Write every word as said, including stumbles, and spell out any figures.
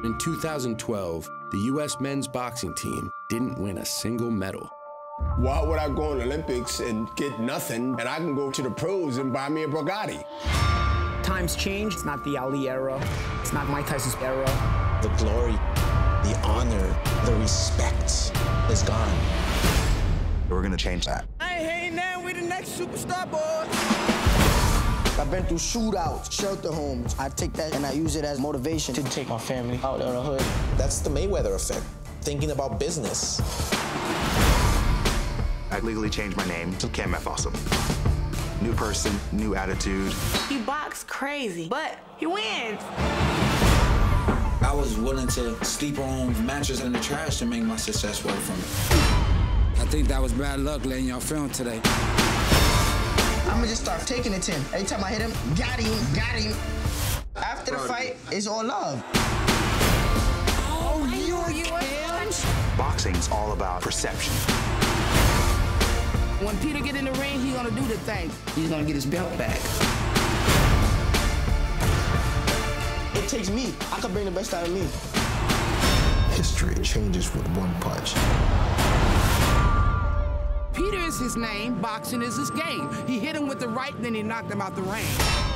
In two thousand twelve, the U S men's boxing team didn't win a single medal. Why would I go in the Olympics and get nothing, and I can go to the pros and buy me a Bugatti? Times change. It's not the Ali era. It's not Mike Tyson's era. The glory, the honor, the respect is gone. We're gonna change that. I ain't hating that. We the next superstar, boy. I've been through shootouts, shelter homes. I take that and I use it as motivation to take my family out of the hood. That's the Mayweather effect, thinking about business. I legally changed my name to Cam F. Awesome. New person, new attitude. He boxed crazy, but he wins. I was willing to sleep on mattress in the trash to make my success work for me. I think that was bad luck letting y'all film today. I'm gonna just start taking it to him. Every time I hit him, got him, got him. After the fight, it's all love. Oh, you, you a Boxing's all about perception. When Peter get in the ring, he gonna do the thing. He's gonna get his belt back. It takes me. I can bring the best out of me. History changes with one punch. Peter is his name, boxing is his game. He hit him with the right, then he knocked him out the ring.